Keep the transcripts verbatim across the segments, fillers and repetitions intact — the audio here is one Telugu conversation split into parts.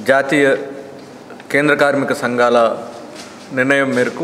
జాతీయ కేంద్ర కార్మిక సంఘాల నిర్ణయం మేరకు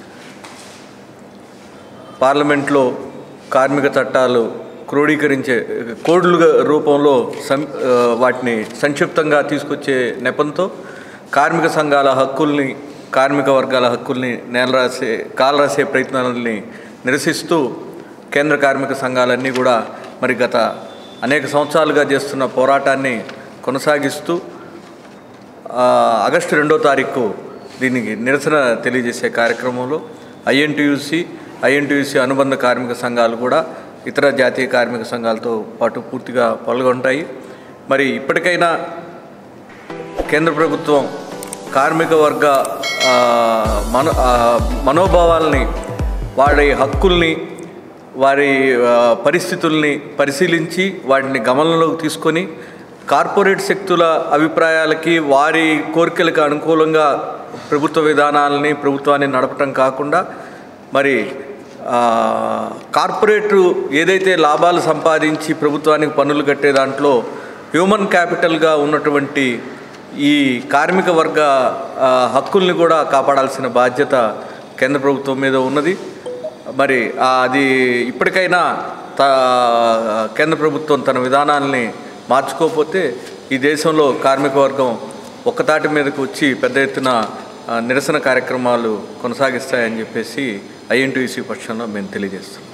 పార్లమెంట్లో కార్మిక చట్టాలు క్రోడీకరించే కోడ్ల రూపంలో సం వాటిని సంక్షిప్తంగా తీసుకొచ్చే నెపంతో కార్మిక సంఘాల హక్కుల్ని కార్మిక వర్గాల హక్కుల్ని నేలరాసే కాలరాసే ప్రయత్నాలని నిరసిస్తూ కేంద్ర కార్మిక సంఘాలన్నీ కూడా మరి గత అనేక సంవత్సరాలుగా చేస్తున్న పోరాటాన్ని కొనసాగిస్తూ ఆగస్టు రెండో తారీఖు దీనికి నిరసన తెలియజేసే కార్యక్రమంలో ఐఎన్టీయూసీ ఐఎన్టీయూసీ అనుబంధ కార్మిక సంఘాలు కూడా ఇతర జాతీయ కార్మిక సంఘాలతో పాటు పూర్తిగా పాల్గొంటాయి. మరి ఇప్పటికైనా కేంద్ర ప్రభుత్వం కార్మిక వర్గ మనో మనోభావాల్ని వారి హక్కుల్ని వారి పరిస్థితుల్ని పరిశీలించి వాటిని గమనంలోకి తీసుకొని కార్పొరేట్ శక్తుల అభిప్రాయాలకి వారి కోరికలకు అనుకూలంగా ప్రభుత్వ విధానాలని ప్రభుత్వాన్ని నడపటం కాకుండా మరి కార్పొరేటు ఏదైతే లాభాలు సంపాదించి ప్రభుత్వానికి పన్నులు కట్టే దాంట్లో హ్యూమన్ క్యాపిటల్గా ఉన్నటువంటి ఈ కార్మిక వర్గ హక్కుల్ని కూడా కాపాడాల్సిన బాధ్యత కేంద్ర ప్రభుత్వం మీద ఉన్నది. మరి అది ఇప్పటికైనా త కేంద్ర ప్రభుత్వం తన విధానాల్ని మార్చుకోకపోతే ఈ దేశంలో కార్మిక వర్గం ఒక్కతాటి మీదకు వచ్చి పెద్ద ఎత్తున నిరసన కార్యక్రమాలు కొనసాగిస్తాయని చెప్పేసి ఐఎన్టీయూసీ పక్షంలో మేము తెలియజేస్తాం.